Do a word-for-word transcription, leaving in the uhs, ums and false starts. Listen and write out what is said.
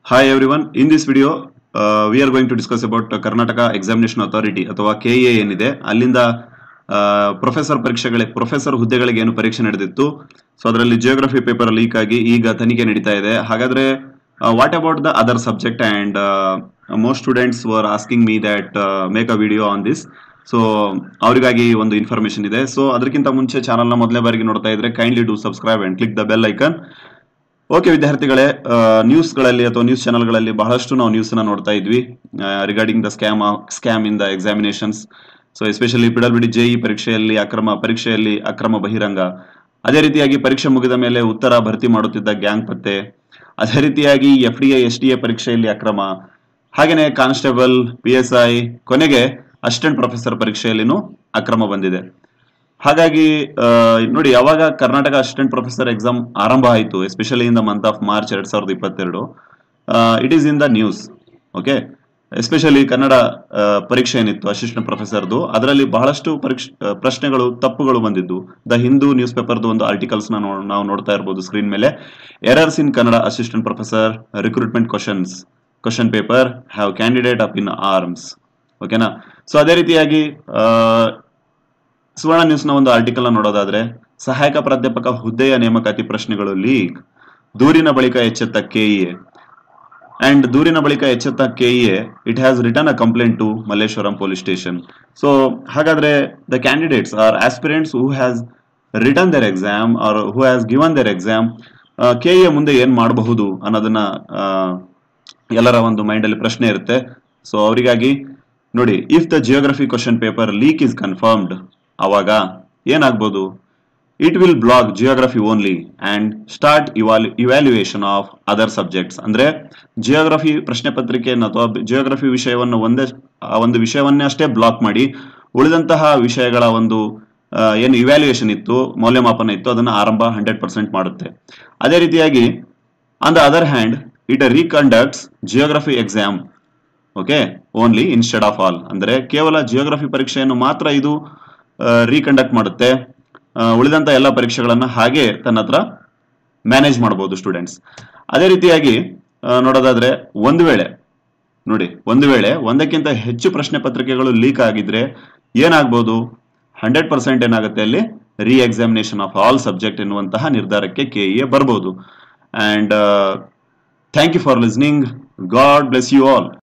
Hi everyone. In this video, uh, we are going to discuss about uh, Karnataka Examination Authority ಅಥವಾ K E A ಏನಿದೆ ಅಲ್ಲಿಂದ professor ಪರೀಕ್ಷೆಗಳಿಗೆ professor ಹುದ್ದೆಗಳಿಗೆ ಏನು ಪರೀಕ್ಷೆ ನಡೆದಿತ್ತು. ಸೊ ಅದರಲ್ಲಿ ಜಿಯೋಗ್ರಫಿ ಪೇಪರ್ ಲೀಕ್ ಆಗಿ ಈಗ ತನಿಖೆ ನಡೀತಾ ಇದೆ. ಹಾಗಾದ್ರೆ what about the other subject and most students were asking me that make a video on this. So ಅವರಿಗಾಗಿ ಒಂದು ಇನ್ಫಾರ್ಮೇಶನ್ ಇದೆ. ಸೊ ಅದಕ್ಕಿಂತ ಮುಂಚೆ ಚಾನಲ್ ನ ಮೊದಲನೇ ಬಾರಿಗೆ ನೋಡ್ತಾ ಇದ್ರೆ kindly do subscribe and click the bell icon. Okay ವಿದ್ಯಾರ್ಥಿಗಳೇ, ನ್ಯೂಸ್ಗಳಲ್ಲಿ ಅಥವಾ ನ್ಯೂಸ್ ಚಾನಲ್ಗಳಲ್ಲಿ ಬಹಳಷ್ಟು ನಾವು ನ್ಯೂಸ್ ನ ನೋಡ್ತಾ ಇದ್ವಿ regarding the scam scam in the examinations. So especially P W D JE ಪರೀಕ್ಷೆಯಲ್ಲಿ ಅಕ್ರಮ ಪರೀಕ್ಷೆಯಲ್ಲಿ ಅಕ್ರಮ ಬಹಿರಂಗ, ಅದೇ ರೀತಿಯಾಗಿ ಪರೀಕ್ಷೆ ಮುಗಿದ ಮೇಲೆ ಉತ್ತರ ಭರ್ತಿ ಮಾಡುತ್ತಿದ್ದ ಗ್ಯಾಂಗ್ ಪತ್ತೆ, ಅದೇ ರೀತಿಯಾಗಿ F D A S T A ಪರೀಕ್ಷೆಯಲ್ಲಿ ಅಕ್ರಮ, ಹಾಗೇನೆ ಕಾನ್ಸ್ಟೇಬಲ್ ಪಿ ಎಸ್ ಐ, ಕೊನೆಗೆ ಅಸಿಸ್ಟೆಂಟ್ ಪ್ರೊಫೆಸರ್ ಪರೀಕ್ಷೆಯಲ್ಲಿನೂ ಅಕ್ರಮ ಬಂದಿದೆ. ಹಾಗಾಗಿ ನೋಡಿ, ಯಾವಾಗ ಕರ್ನಾಟಕ ಅಸಿಸ್ಟೆಂಟ್ ಪ್ರೊಫೆಸರ್ ಎಕ್ಸಾಮ್ ಆರಂಭ ಆಯಿತು, especially in the month of March ಎರಡ್ ಸಾವಿರದ ಇಪ್ಪತ್ತೆರಡು, it is in the news. Okay, especially Kannada ಪರೀಕ್ಷೆ ಏನಿತ್ತು ಅಸಿಸ್ಟೆಂಟ್ ಪ್ರೊಫೆಸರ್ದು, ಅದರಲ್ಲಿ ಬಹಳಷ್ಟು ಪರೀಕ್ಷೆ ಪ್ರಶ್ನೆಗಳು ತಪ್ಪುಗಳು ಬಂದಿದ್ದು. ದ ಹಿಂದೂ ನ್ಯೂಸ್ ಪೇಪರ್ದು ಒಂದು ಆರ್ಟಿಕಲ್ಸ್ ನಾವು ನೋಡ್ತಾ ಇರಬಹುದು ಸ್ಕ್ರೀನ್ ಮೇಲೆ. Errors in Kannada assistant professor recruitment questions question paper have candidate up in arms. ಓಕೆನಾ. ಸೊ ಅದೇ ರೀತಿಯಾಗಿ ಸುವರ್ಣ ನ್ಯೂಸ್ ನ ಒಂದು ಆರ್ಟಿಕಲ್ ನೋಡೋದಾದ್ರೆ, ಸಹಾಯಕ ಪ್ರಾಧ್ಯಾಪಕ ಹುದ್ದೆಯ ನೇಮಕಾತಿ ಪ್ರಶ್ನೆಗಳು ಲೀಕ್, ದೂರಿನ ಬಳಿಕ ಎಚ್ಚೆತ್ತ ಕೆಇಎ. ಅಂಡ್ ದೂರಿನ ಬಳಿಕ ಎಚ್ಚೆತ್ತ KEA, it has return a complaint to Malleshwaram police station. So ಹಾಗಾದ್ರೆ the candidates or aspirants who has return their exam or who has given their exam, KEA ಮುಂದೆ ಏನ್ ಮಾಡಬಹುದು ಅನ್ನೋದನ್ನ ಎಲ್ಲರ ಒಂದು ಮೈಂಡ್ ಅಲ್ಲಿ ಪ್ರಶ್ನೆ ಇರುತ್ತೆ. ಸೊ ಅವರಿಗಾಗಿ ನೋಡಿ, if the geography question paper leak is confirmed, ಅವಾಗ ಏನಾಗ್ಬೋದು, it will block geography only and start evaluation of other subjects. ಅಂದ್ರೆ ಜಿಯೋಗ್ರಫಿ ಪ್ರಶ್ನೆ ಪತ್ರಿಕೆಯನ್ನು ಅಥವಾ ಜಿಯೋಗ್ರಫಿ ವಿಷಯವನ್ನು ಒಂದೇ ಒಂದು ವಿಷಯವನ್ನೇ ಅಷ್ಟೇ ಬ್ಲಾಕ್ ಮಾಡಿ, ಉಳಿದಂತಹ ವಿಷಯಗಳ ಒಂದು ಏನು ಇವ್ಯಾಲ್ಯೂಯೇಷನ್ ಇತ್ತು, ಮೌಲ್ಯಮಾಪನ ಇತ್ತು, ಅದನ್ನ ಆರಂಭ ಹಂಡ್ರೆಡ್ ಪರ್ಸೆಂಟ್ ಮಾಡುತ್ತೆ. ಅದೇ ರೀತಿಯಾಗಿ on the other hand it reconducts geography exam okay only instead of all. ಅಂದ್ರೆ ಕೇವಲ ಜಿಯೋಗ್ರಫಿ ಪರೀಕ್ಷೆಯನ್ನು ಮಾತ್ರ ಇದು ರೀಕಂಡಕ್ಟ್ ಮಾಡುತ್ತೆ, ಉಳಿದಂತ ಎಲ್ಲ ಪರೀಕ್ಷೆಗಳನ್ನ ಹಾಗೆ ತನ್ನ ಹತ್ರ ಮ್ಯಾನೇಜ್ ಮಾಡಬಹುದು ಸ್ಟೂಡೆಂಟ್ಸ್. ಅದೇ ರೀತಿಯಾಗಿ ನೋಡೋದಾದ್ರೆ, ಒಂದು ವೇಳೆ ನೋಡಿ ಒಂದು ವೇಳೆ ಒಂದಕ್ಕಿಂತ ಹೆಚ್ಚು ಪ್ರಶ್ನೆ ಪತ್ರಿಕೆಗಳು ಲೀಕ್ ಆಗಿದ್ರೆ ಏನಾಗ್ಬೋದು, ಹಂಡ್ರೆಡ್ ಪರ್ಸೆಂಟ್ ಏನಾಗುತ್ತೆ, ಅಲ್ಲಿ ರೀ ಎಕ್ಸಾಮಿನೇಷನ್ ಆಫ್ ಆಲ್ ಸಬ್ಜೆಕ್ಟ್ ಎನ್ನುವಂತಹ ನಿರ್ಧಾರಕ್ಕೆ ಕೆಇಎ ಬರ್ಬೋದು. And thank you for listening. God bless you all.